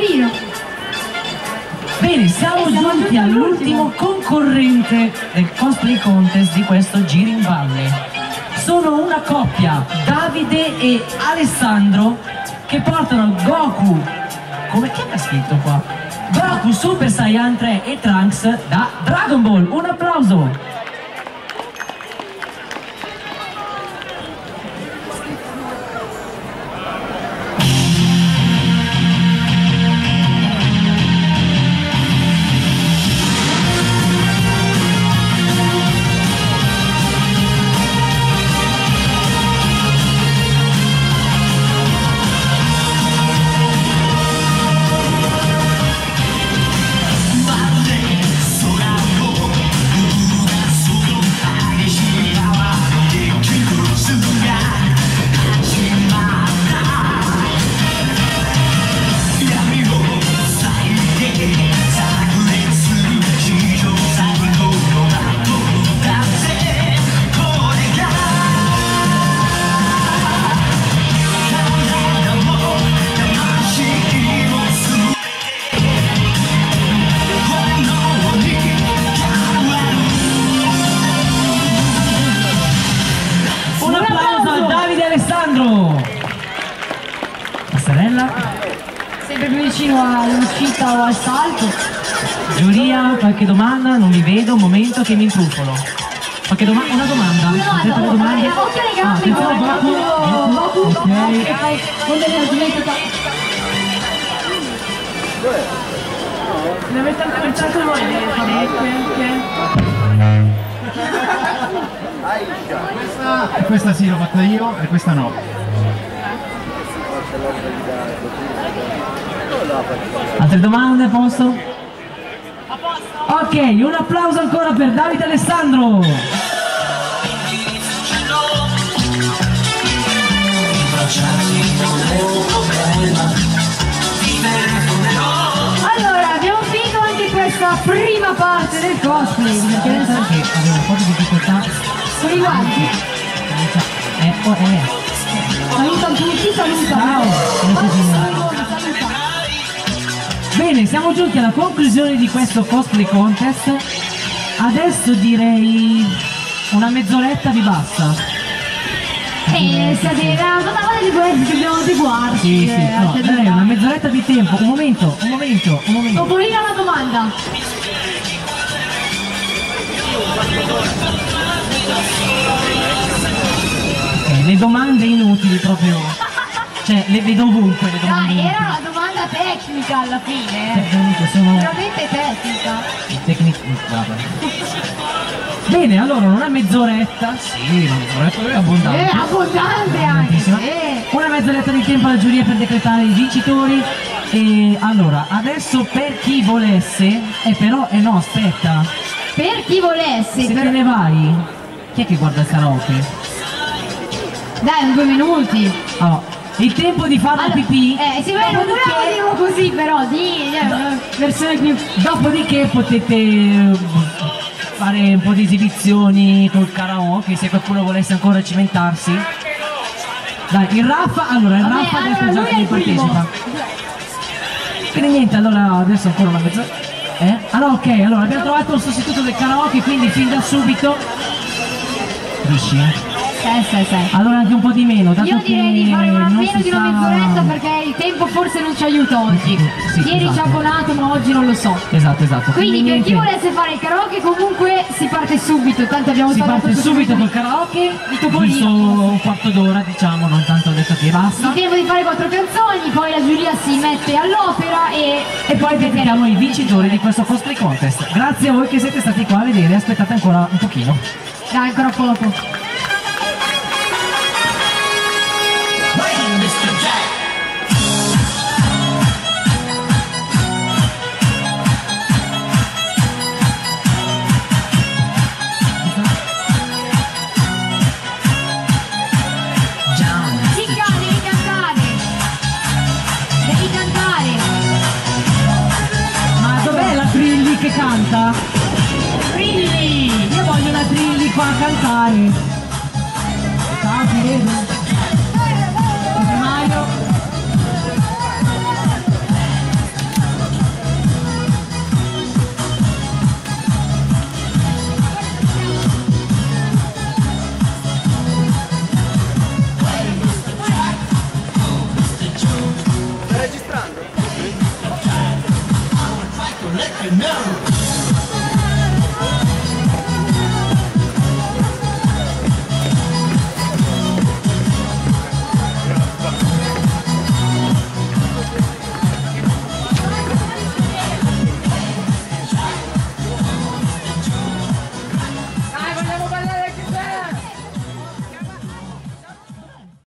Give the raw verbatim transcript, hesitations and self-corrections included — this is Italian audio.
carino. Bene, siamo giunti all'ultimo concorrente del cosplay contest di questo Giro in Valle. Sono una coppia, Davide e Alessandro, che portano Goku, come che ha scritto qua? Goku Super Saiyan tre e Trunks da Dragon Ball. Un applauso! Passerella. Sempre più vicino all'uscita o al salto. Giuria, qualche domanda? Non vi vedo, un momento che mi intrufolo. Qualche domanda? Una domanda? Una domanda, domande? occhio alle gambe, attenzione, Goku, Goku, ok. Con delle argomenti. Ne avete accorciato voi le parecchie? Questa, questa sì l'ho fatta io e questa no. Altre domande a posto? Ok, un applauso ancora per Davide Alessandro. Allora, abbiamo finito anche questa prima parte del cosplay, perché adesso Anche avevo un po' di difficoltà. con i guanti. Eh, oh, eh. Saluta tutti, saluta. Ciao. Saluta. Bene, siamo giunti alla conclusione di questo cosplay contest. Adesso direi una mezz'oretta vi basta. Eh, si adera, ma guarda di quelli che abbiamo dei guardi. Sì, sì, eh, no, si darei adera. una mezz'oretta di tempo. Un momento, un momento, un momento. Topolino, una domanda. Eh, le domande inutili proprio. Cioè, le vedo ovunque le domande Dai, inutili. era una domanda tecnica alla fine. eh. Tecniche sono Veramente tecnica. tecniche. Guarda. Bene, allora una mezz'oretta. Sì, una mezz'oretta è abbondante. Eh, abbondante anche. Eh. Una mezz'oretta di tempo alla giuria per decretare i vincitori. E allora, adesso per chi volesse, eh però, eh no, aspetta, Per chi volesse, se per... te ne vai, chi è che guarda il karaoke? Dai, un due minuti. Allora, il tempo di fare la Allora, pipì, eh, sì, beh, non dobbiamo dirlo così, però, di eh, una versione più... dopodiché potete eh, fare un po' di esibizioni col karaoke, se qualcuno volesse ancora cimentarsi. Dai, il Raffa, allora il Vabbè, Raffa adesso allora, già lui che è il primo. partecipa. Quindi niente, allora adesso ancora una mezz'ora. Eh? Allora ok, allora abbiamo trovato un sostituto del karaoke, quindi fin da subito. Riusci? Sì, sì, sì. Allora anche un po' di meno, dato Io direi di fare una, che non meno si di una sta- mezz'oretta perché il tempo forse non ci aiuta oggi. Sì, Ieri ci ha esatto. abbonato, ma oggi non lo so. Esatto, esatto. Quindi per chi niente, volesse fare il karaoke comunque si parte subito, tanto abbiamo si parlato parte tutto subito questo col karaoke, di Topolino. giusto un quarto d'ora diciamo, non tanto adesso che basta. Il tempo di fare quattro canzoni, poi la giuria si mette all'opera e, E poi vediamo i vincitori di questo cosplay contest. Grazie a voi che siete stati qua a vedere, aspettate ancora un pochino. dai, ancora poco. Cicca, devi cantare. Devi cantare. Ma dov'è la Trilli che canta? Brilli. Io voglio una Trilli qua a cantare. Ciao, ti vedo. Super Mario. let me know.